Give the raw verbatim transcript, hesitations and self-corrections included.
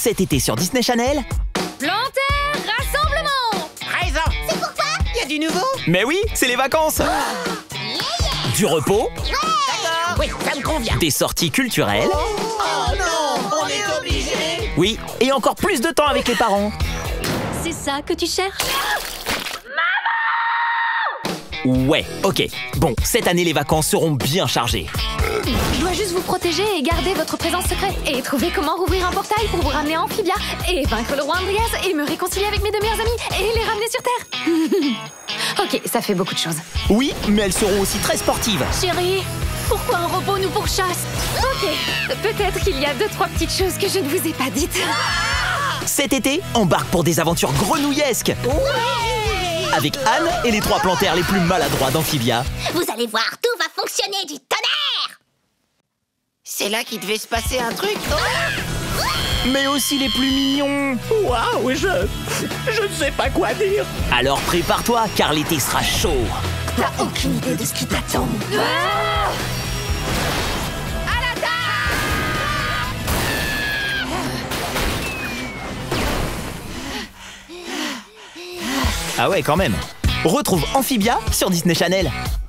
cet été sur Disney Channel. Plantaire, rassemblement! Raison! C'est pourquoi? Il y a du nouveau? Mais oui, c'est les vacances. Du repos, D'accord! Oui, ça me convient! des sorties culturelles. Oh non! On est obligés! Oui, et encore plus de temps avec les parents. C'est ça que tu cherches? Ouais, ok. Bon, cette année, les vacances seront bien chargées. Je dois juste vous protéger et garder votre présence secrète. Et trouver comment rouvrir un portail pour vous ramener à Amphibia. Et vaincre le roi Andreas et me réconcilier avec mes deux meilleurs amis. Et les ramener sur Terre. Ok, ça fait beaucoup de choses. Oui, mais elles seront aussi très sportives. Chérie, pourquoi un robot nous pourchasse? Ok, peut-être qu'il y a deux, trois petites choses que je ne vous ai pas dites. Cet été, embarque pour des aventures grenouillesques. Avec Anne et les trois plantaires les plus maladroits d'Amphibia. Vous allez voir, tout va fonctionner du tonnerre! C'est là qu'il devait se passer un truc? Mais aussi les plus mignons. Waouh, je... je ne sais pas quoi dire. Alors prépare-toi, car l'été sera chaud. T'as aucune idée de ce qui t'attend. Ah ouais, quand même. Retrouve Amphibia sur Disney Channel.